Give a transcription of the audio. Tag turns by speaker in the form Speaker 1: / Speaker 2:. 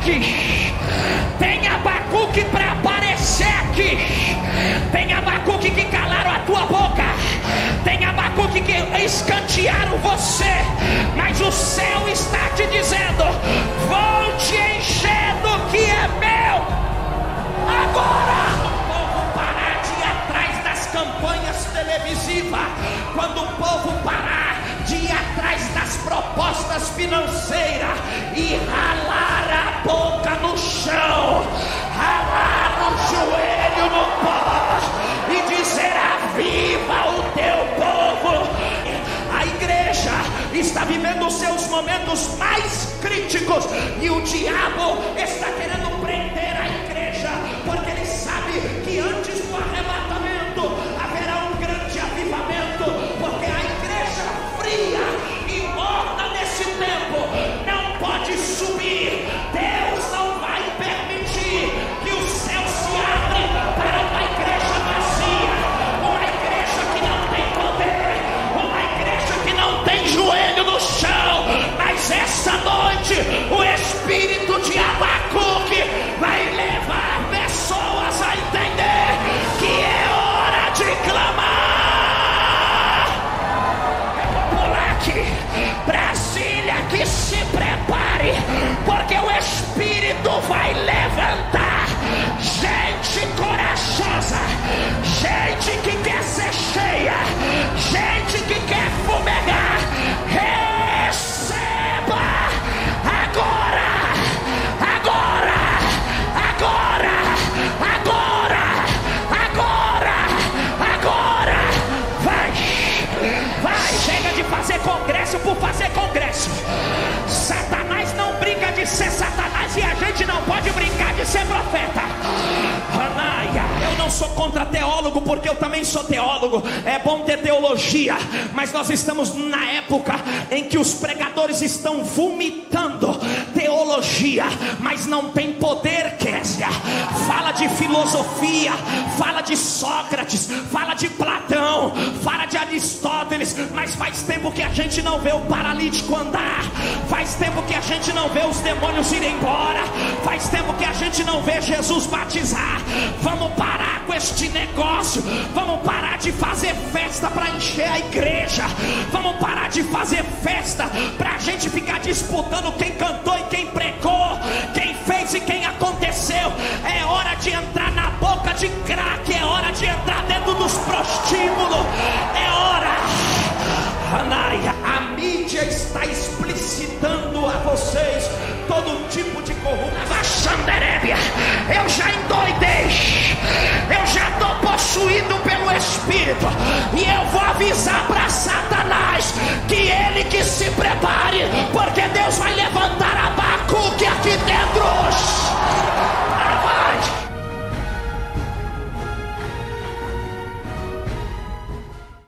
Speaker 1: dificuldades. Tem Abacuque para aparecer aqui. Tem Abacuque que calaram a tua boca. Tem Abacuque que escantearam você. Mas o céu está te dizendo: vou te encher do que é meu. Agora o povo parar de ir atrás das campanhas televisivas, quando o povo parar de ir atrás das propostas financeiras e ralar a boca no chão, ralar o joelho no pó e dizer: aviva o teu povo. A igreja está vivendo os seus momentos mais críticos e o diabo está querendo prender a igreja, porque ele sabe que antes do arrebatamento haverá um grande avivamento, porque a igreja fria e morta nesse tempo não pode subir. Deus não vai permitir que o céu se abra para uma igreja vazia, uma igreja que não tem poder, uma igreja que não tem joelho no chão. Mas essa noite o Espírito de Abacuque vai levar pessoas a entender que é hora de clamar. É popular aqui, Brasília, que se prepare, porque o Espírito vai levantar gente corajosa, gente que quer ser cheia, gente que quer fumegar. Receba agora, agora, agora, agora, agora, agora. Vai, chega de fazer congresso por fazer congresso. Satanás não brinca de ser Satanás e a gente não pode brincar de ser profeta. Anaia, eu não sou contra teólogo, porque eu também sou teólogo. É bom ter teologia, mas nós estamos na época em que os pregadores estão vomitando teologia, mas não tem poder, Késia. Fala de filosofia, fala de Sócrates, fala de Platão, fala de Aristóteles, mas faz tempo que a gente não vê o paralítico andar, faz tempo que a gente não vê os demônios ir embora, faz tempo que a gente não vê Jesus batizar. Vamos parar com este negócio, vamos parar de fazer festa para encher a igreja, vamos parar de fazer festa para a gente ficar disputando quem cantou e quem pregou, quem fez e quem aconteceu. É hora de entrar na boca de crack, é hora de entrar dentro dos prostíbulos, é hora. Anaia, a mídia está explicitando a vocês todo tipo de corrupção. Eu já endoidei, eu já estou possuído pelo Espírito, e eu vou avisar para Satanás que ele que se prepare, porque Deus vai levantar Abacuque aqui dentro.